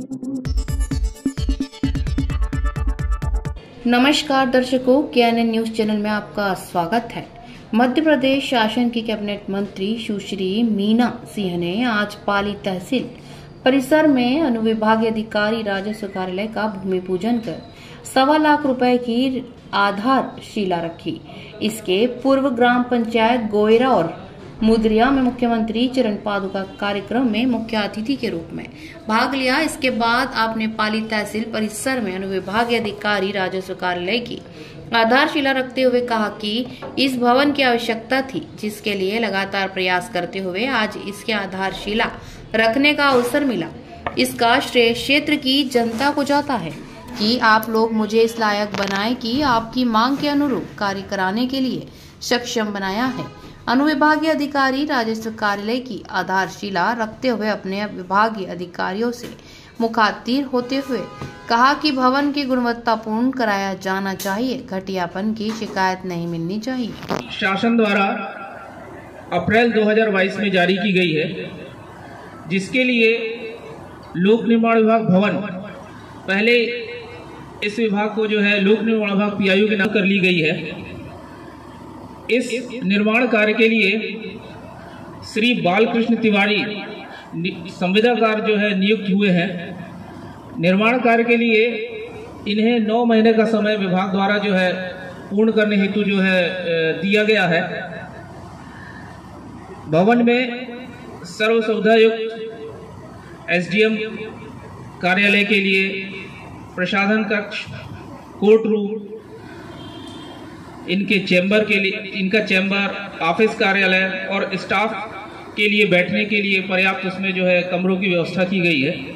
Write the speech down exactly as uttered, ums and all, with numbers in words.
नमस्कार दर्शकों, के एन एन न्यूज चैनल में आपका स्वागत है। मध्य प्रदेश शासन की कैबिनेट मंत्री सुश्री मीना सिंह ने आज पाली तहसील परिसर में अनुविभागीय अधिकारी राजस्व कार्यालय का भूमि पूजन कर सवा लाख रुपए की आधारशिला रखी। इसके पूर्व ग्राम पंचायत गोयरा और मुद्रिया में मुख्यमंत्री चरण पादुका कार्यक्रम में मुख्य अतिथि के रूप में भाग लिया। इसके बाद आपने पाली तहसील परिसर में अनुविभागीय अधिकारी राजस्व कार्यालय की आधारशिला रखते हुए कहा कि इस भवन की आवश्यकता थी, जिसके लिए लगातार प्रयास करते हुए आज इसके आधारशिला रखने का अवसर मिला। इसका श्रेय क्षेत्र की जनता को जाता है कि आप लोग मुझे इस लायक बनाए कि आपकी मांग के अनुरूप कार्य कराने के लिए सक्षम बनाया है। अनुविभागीय अधिकारी राजस्व कार्यालय की आधारशिला रखते हुए अपने विभागीय अधिकारियों से मुखातिब होते हुए कहा कि भवन की गुणवत्तापूर्ण कराया जाना चाहिए, घटियापन की शिकायत नहीं मिलनी चाहिए। शासन द्वारा अप्रैल दो हज़ार बाईस में जारी की गई है, जिसके लिए लोक निर्माण विभाग भवन, पहले इस विभाग को जो है लोक निर्माण विभाग पी आई यू के नाम कर ली गई है। इस निर्माण कार्य के लिए श्री बालकृष्ण तिवारी संविदाकार जो है नियुक्त हुए हैं। निर्माण कार्य के लिए इन्हें नौ महीने का समय विभाग द्वारा जो है पूर्ण करने हेतु जो है दिया गया है। भवन में सर्व सुविधा युक्त एस डी एम कार्यालय के लिए प्रशासन कक्ष, कोर्ट रूम, इनके चैम्बर के लिए इनका चैम्बर, ऑफिस कार्यालय और स्टाफ के लिए बैठने के लिए पर्याप्त उसमें जो है कमरों की व्यवस्था की गई है।